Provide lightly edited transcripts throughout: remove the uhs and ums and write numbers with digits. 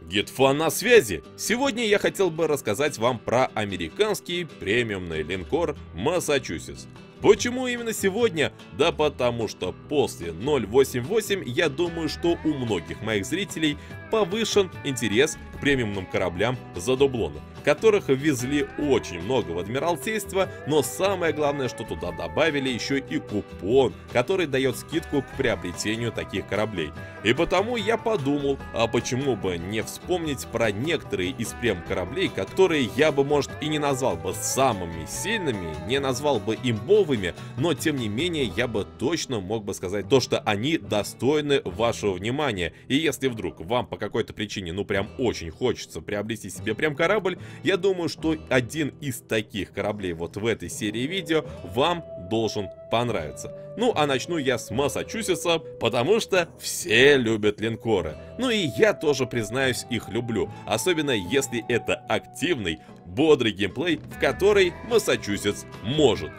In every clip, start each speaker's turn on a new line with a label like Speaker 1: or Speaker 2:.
Speaker 1: Гитфан на связи! Сегодня я хотел бы рассказать вам про американский премиумный линкор Массачусетс. Почему именно сегодня? Да потому что после 088 я думаю, что у многих моих зрителей повышен интерес к премиумным кораблям за дублоны, которых везли очень много в Адмиралтейство, но самое главное, что туда добавили еще и купон, который дает скидку к приобретению таких кораблей. И потому я подумал, а почему бы не вспомнить про некоторые из прем-кораблей, которые я бы, может, и не назвал бы самыми сильными, не назвал бы имбовыми, но тем не менее я бы точно мог бы сказать то, что они достойны вашего внимания. И если вдруг вам по какой-то причине, ну прям очень хочется приобрести себе прем-корабль, я думаю, что один из таких кораблей вот в этой серии видео вам должен понравиться. Ну а начну я с Массачусетса, потому что все любят линкоры. Ну и я тоже, признаюсь, их люблю, особенно если это активный, бодрый геймплей, в который Массачусетс может.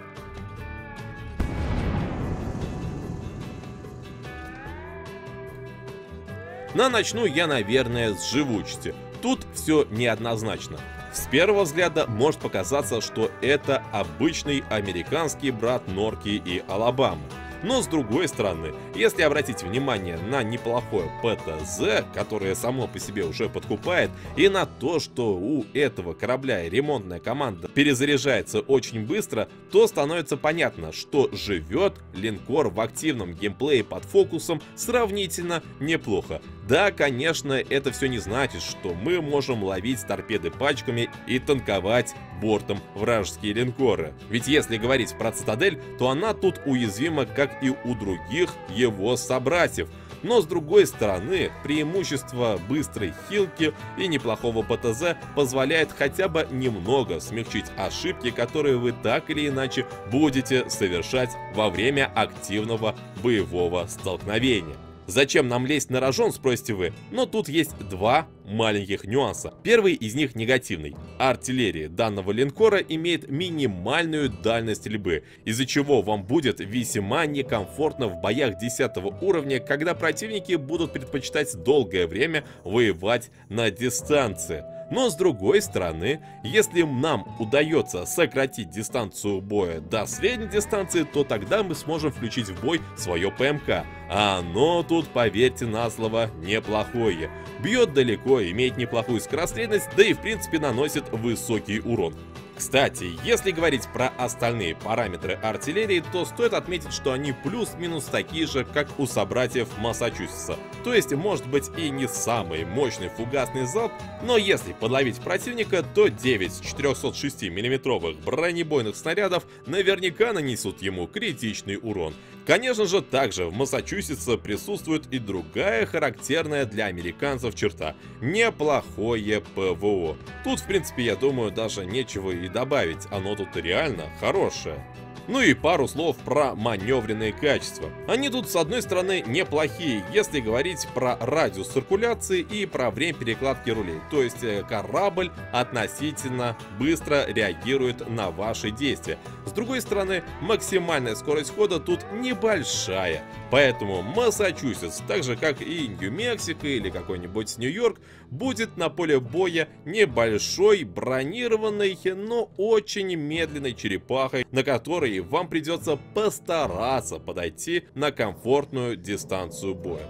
Speaker 1: Но начну я, наверное, с живучести. Тут все неоднозначно. С первого взгляда может показаться, что это обычный американский брат Норки и Алабамы. Но с другой стороны, если обратить внимание на неплохое ПТЗ, которое само по себе уже подкупает, и на то, что у этого корабля ремонтная команда перезаряжается очень быстро, то становится понятно, что живет линкор в активном геймплее под фокусом сравнительно неплохо. Да, конечно, это все не значит, что мы можем ловить торпеды пачками и танковать бортом вражеские линкоры. Ведь если говорить про Цитадель, то она тут уязвима, как и у других его собратьев. Но с другой стороны, преимущество быстрой хилки и неплохого ПТЗ позволяет хотя бы немного смягчить ошибки, которые вы так или иначе будете совершать во время активного боевого столкновения. Зачем нам лезть на рожон, спросите вы? Но тут есть два маленьких нюанса. Первый из них негативный. Артиллерия данного линкора имеет минимальную дальность стрельбы, из-за чего вам будет весьма некомфортно в боях 10 уровня, когда противники будут предпочитать долгое время воевать на дистанции. Но с другой стороны, если нам удается сократить дистанцию боя до средней дистанции, то тогда мы сможем включить в бой свое ПМК. А оно тут, поверьте на слово, неплохое. Бьет далеко, имеет неплохую скорострельность, да и в принципе наносит высокий урон. Кстати, если говорить про остальные параметры артиллерии, то стоит отметить, что они плюс-минус такие же, как у собратьев Массачусетса. То есть, может быть и не самый мощный фугасный залп, но если подловить противника, то 9 406 мм бронебойных снарядов наверняка нанесут ему критичный урон. Конечно же, также в Массачусетсе присутствует и другая характерная для американцев черта – неплохое ПВО. Тут, в принципе, я думаю, даже нечего и добавить, оно тут реально хорошее. Ну и пару слов про маневренные качества. Они тут, с одной стороны, неплохие, если говорить про радиус циркуляции и про время перекладки рулей. То есть корабль относительно быстро реагирует на ваши действия. С другой стороны, максимальная скорость хода тут небольшая. Поэтому Массачусетс, так же как и Нью-Мексико или какой-нибудь Нью-Йорк, будет на поле боя небольшой, бронированной, но очень медленной черепахой, на которой вам придется постараться подойти на комфортную дистанцию боя.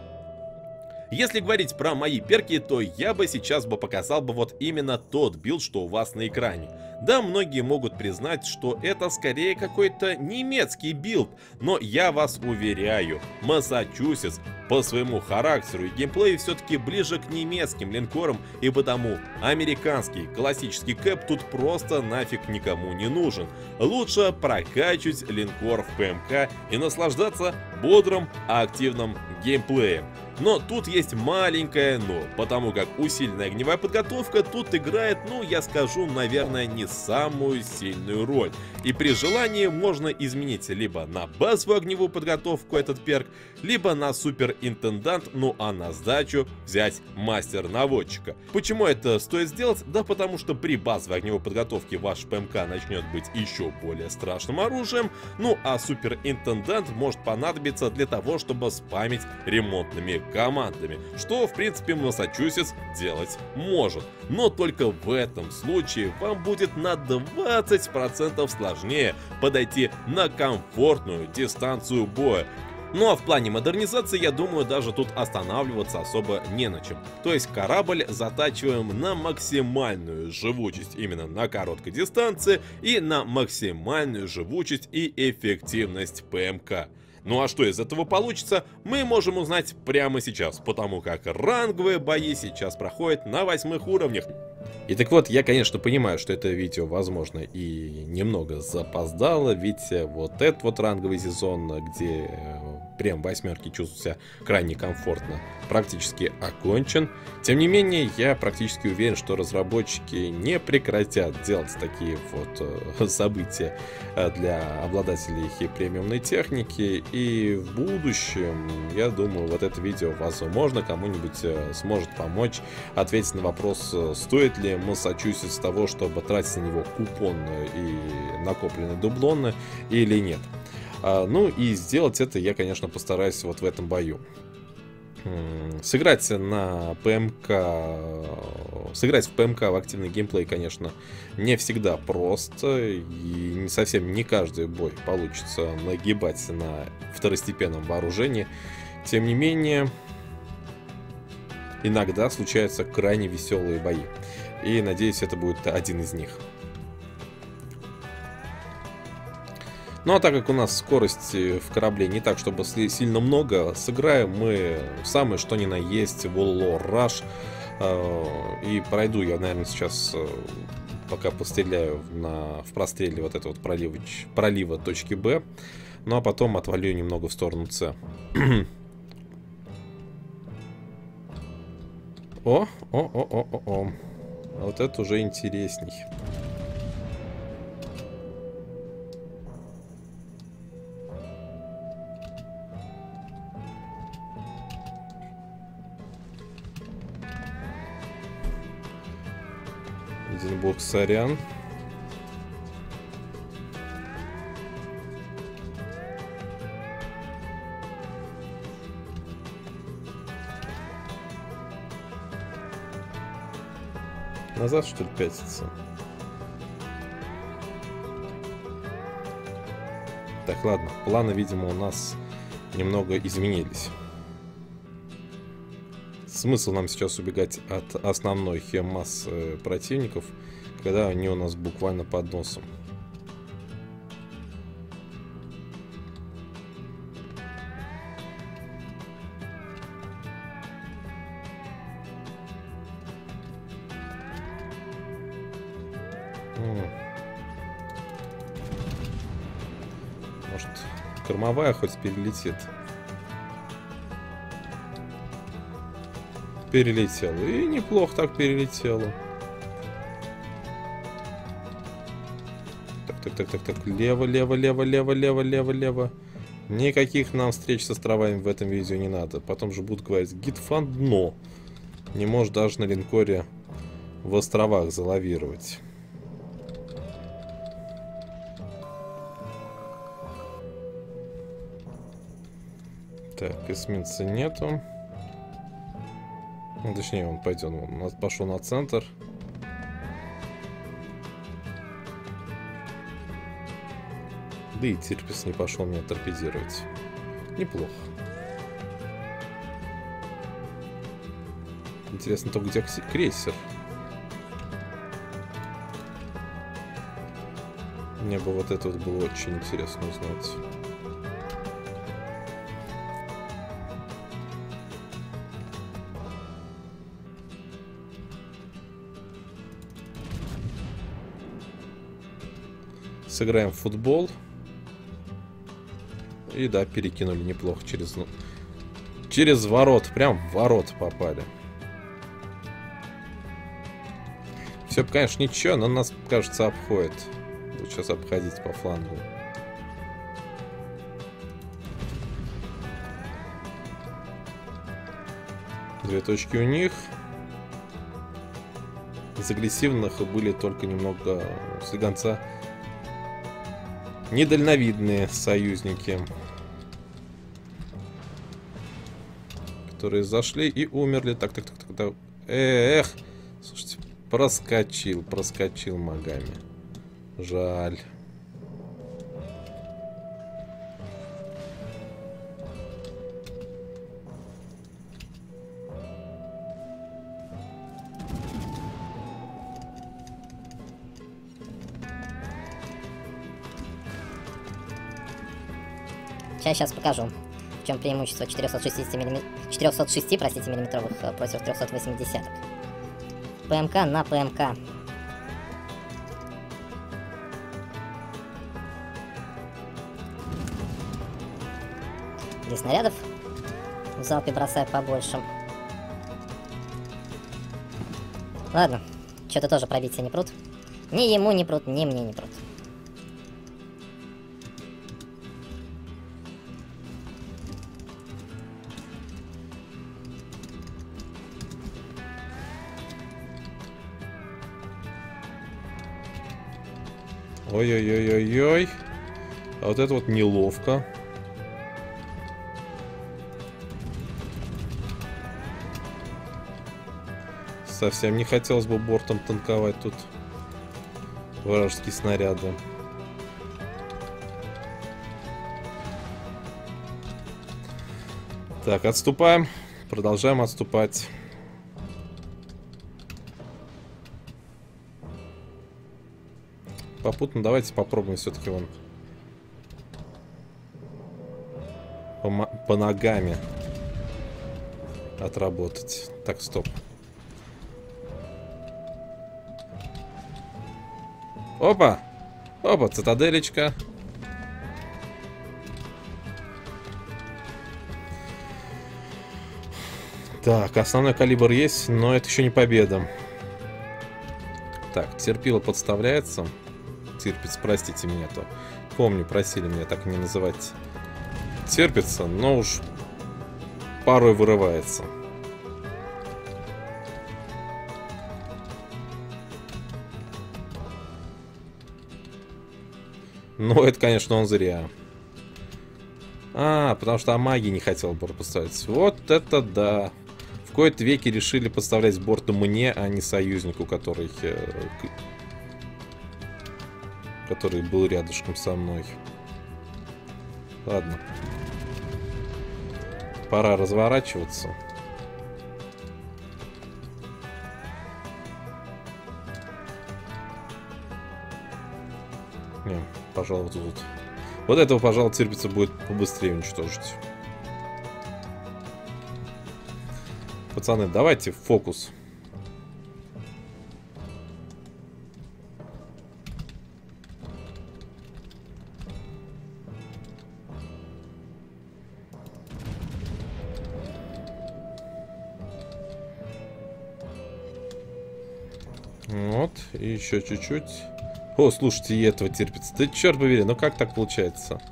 Speaker 1: Если говорить про мои перки, то я бы сейчас показал вот именно тот билд, что у вас на экране. Да, многие могут признать, что это скорее какой-то немецкий билд, но я вас уверяю, Массачусетс по своему характеру и геймплею все-таки ближе к немецким линкорам, и потому американский классический кэп тут просто нафиг никому не нужен. Лучше прокачивать линкор в ПМК и наслаждаться бодрым, активным геймплеем. Но тут есть маленькое но, потому как усиленная огневая подготовка тут играет, ну я скажу, наверное, не играет самую сильную роль. И при желании можно изменить либо на базовую огневую подготовку этот перк, либо на суперинтендант, ну а на сдачу взять мастер наводчика. Почему это стоит сделать? Да потому что при базовой огневой подготовке ваш ПМК начнет быть еще более страшным оружием, ну а суперинтендант может понадобиться для того, чтобы спамить ремонтными командами, что в принципе Массачусетс делать может. Но только в этом случае вам будет на 20% сложнее подойти на комфортную дистанцию боя. Ну а в плане модернизации, я думаю, даже тут останавливаться особо не на чем. То есть корабль затачиваем на максимальную живучесть именно на короткой дистанции и на максимальную живучесть и эффективность ПМК. Ну а что из этого получится, мы можем узнать прямо сейчас, потому как ранговые бои сейчас проходят на 8 уровнях. И так вот, я, конечно, понимаю, что это видео, возможно, и немного запоздало, ведь вот этот вот ранговый сезон, где прям восьмерки чувствуют себя крайне комфортно, практически окончен. Тем не менее, я практически уверен, что разработчики не прекратят делать такие вот события для обладателей премиумной техники, и в будущем, я думаю, вот это видео, возможно, кому-нибудь сможет помочь ответить на вопрос, стоит ли Массачусетс того, чтобы тратить на него купоны и накопленные дублоны или нет. Ну и сделать это я, конечно, постараюсь вот в этом бою. Сыграть в ПМК в активный геймплей, конечно, не всегда просто, и не совсем не каждый бой получится нагибать на второстепенном вооружении. Тем не менее, иногда случаются крайне веселые бои, и надеюсь, это будет один из них. Ну а так как у нас скорости в корабле не так, чтобы сильно много, сыграем мы самое что ни на есть Wall Rush. И пройду я, наверное, сейчас, пока постреляю в простреле вот этого вот пролива точки Б. Ну а потом отвалю немного в сторону С. О. Вот это уже интересней. Эдинбург, сорян. Назад, что ли, пятится? Так, ладно. Планы, видимо, у нас немного изменились. Смысл нам сейчас убегать от основной массы противников, когда они у нас буквально под носом. Может, кормовая хоть перелетит. Перелетела. И неплохо так перелетела. Так. Лево. Никаких нам встреч с островами в этом видео не надо. Потом же будут говорить, гидфан дно. Не может даже на линкоре в островах залавировать. Так, эсминца нету. Ну, точнее, он пойдет, он пошел на центр. Да и Тирпис не пошел меня торпедировать. Неплохо. Интересно только, где крейсер. Мне бы вот это вот было очень интересно узнать. Сыграем в футбол. И да, перекинули неплохо через ворот. Прям в ворот попали. Все, конечно, ничего, но нас, кажется, обходит. Буду сейчас обходить по флангу. Две точки у них. Из агрессивных были только немного слегонца недальновидные союзники, которые зашли и умерли. Так. Эх, слушайте, проскочил Магами. Жаль.
Speaker 2: Сейчас покажу, в чем преимущество 406 миллиметровых против 380. ПМК на ПМК. Здесь снарядов в залпе бросаю побольше. Ладно, что-то тоже пробиться не прут. Ни ему не прут, ни мне не прут.
Speaker 1: Ой-ой-ой-ой-ой. А вот это вот неловко. Совсем не хотелось бы бортом танковать тут вражеские снаряды. Так, отступаем. Продолжаем отступать. Попутно давайте попробуем все-таки вон по ногами отработать. Так, стоп. Опа! Опа, цитаделечка. Так, основной калибр есть, но это еще не победа. Так, терпило подставляется. Терпец, простите меня, то помню, просили меня так не называть. Терпится, но уж порой вырывается. Ну, это, конечно, он зря. Потому что Амаги не хотел борт поставить. Вот это да. В кои-то веки решили поставлять борт мне, а не союзнику, который был рядышком со мной. Ладно. Пора разворачиваться. Не, пожалуй, тут. Вот этого, пожалуй, терпится будет побыстрее уничтожить. Пацаны, давайте в фокус. Вот, и еще чуть-чуть. О, слушайте, и этого терпится. Да черт побери, ну как так получается?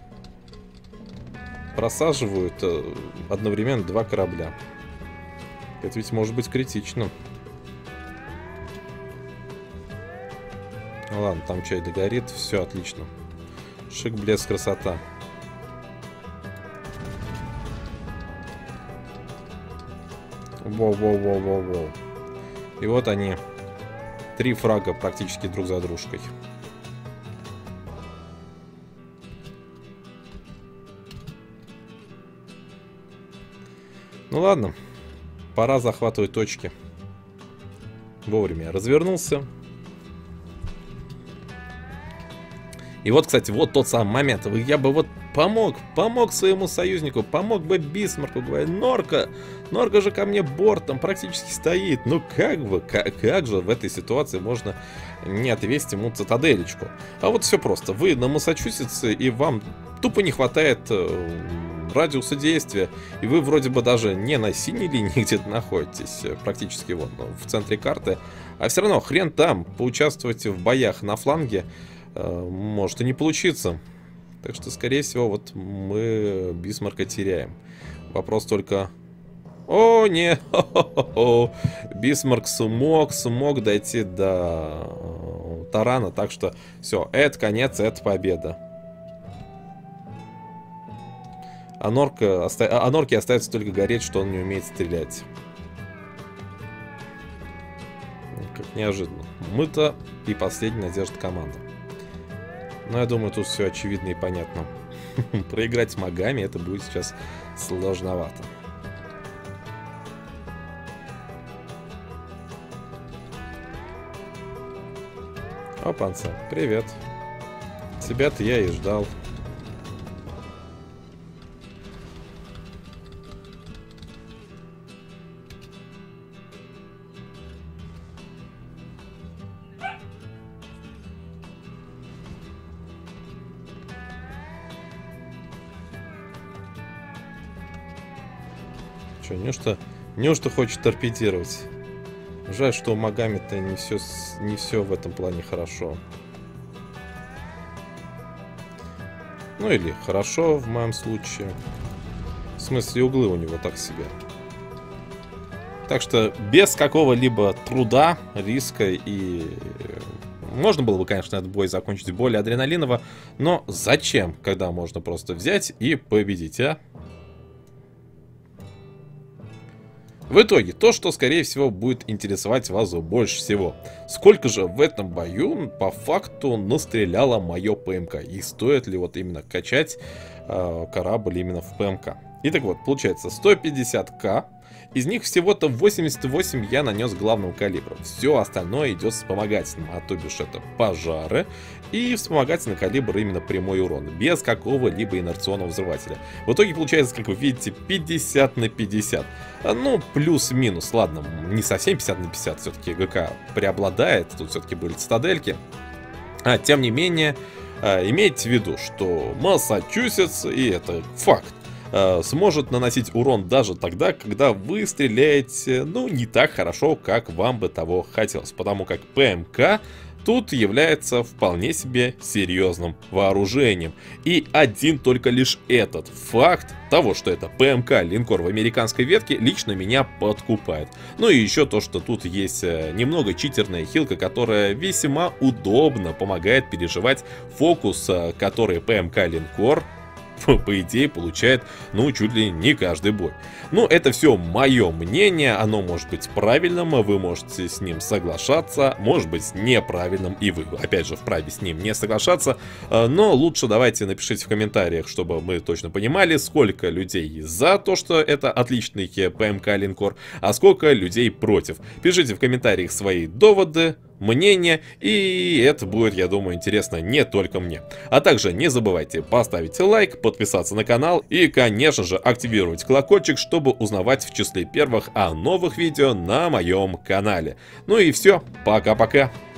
Speaker 1: Просаживают одновременно два корабля. Это ведь может быть критично. Ну ладно, там чай догорит, все отлично. Шик, блеск, красота. Воу-воу-воу-воу-воу. И вот они. 3 фрага практически друг за дружкой. Ну ладно. Пора захватывать точки. Вовремя развернулся. И вот, кстати, вот тот самый момент. Я бы вот помог своему союзнику, помог бы Бисмарку. Говорит, Норка же ко мне бортом практически стоит. Ну как же в этой ситуации можно не отвесить ему цитаделечку? А вот все просто. Вы на Массачусетсе, и вам тупо не хватает радиуса действия, и вы вроде бы даже не на синей линии где-то находитесь, практически вот в центре карты, а все равно хрен там, поучаствовать в боях на фланге может и не получиться. Так что, скорее всего, вот мы Бисмарка теряем. Вопрос только... О, не! Бисмарк смог дойти до тарана, так что все, это конец, это победа. А Норке остается только гореть, что он не умеет стрелять. Как неожиданно. Мы-то и последняя надежда команды. Но я думаю, тут все очевидно и понятно. Проиграть с магами это будет сейчас сложновато. Опанца, привет. Тебя-то я и ждал. Че, неужто хочет торпедировать? Жаль, что у Магами-то не все в этом плане хорошо. Ну или хорошо в моем случае. В смысле, углы у него так себе. Так что без какого-либо труда, риска и... Можно было бы, конечно, этот бой закончить более адреналиново, но зачем, когда можно просто взять и победить, а? В итоге, то, что, скорее всего, будет интересовать вас больше всего. Сколько же в этом бою, по факту, настреляла мое ПМК? И стоит ли вот именно качать корабль именно в ПМК? Итак, вот, получается, 150к. Из них всего-то 88 я нанес главного калибра. Все остальное идет вспомогательным, а то бишь это пожары и вспомогательный калибр именно прямой урон, без какого-либо инерционного взрывателя. В итоге получается, как вы видите, 50 на 50. Ну, плюс-минус, ладно, не совсем 50 на 50, все-таки ГК преобладает, тут все-таки были цитадельки. Тем не менее, имейте в виду, что Массачусетс, и это факт, сможет наносить урон даже тогда, когда вы стреляете, ну, не так хорошо, как вам бы того хотелось. Потому как ПМК тут является вполне себе серьезным вооружением. И один только лишь этот факт того, что это ПМК линкор в американской ветке, лично меня подкупает. Ну и еще то, что тут есть немного читерная хилка, которая весьма удобно помогает переживать фокус, который ПМК линкор по идее получает, ну, чуть ли не каждый бой. Ну, это все мое мнение, оно может быть правильным, вы можете с ним соглашаться, может быть неправильным, и вы, опять же, вправе с ним не соглашаться, но лучше давайте напишите в комментариях, чтобы мы точно понимали, сколько людей за то, что это отличный ПМК-линкор, а сколько людей против. Пишите в комментариях свои доводы, мнение, и это будет, я думаю, интересно не только мне. А также не забывайте поставить лайк, подписаться на канал и, конечно же, активировать колокольчик, чтобы узнавать в числе первых о новых видео на моем канале. Ну и все, пока-пока.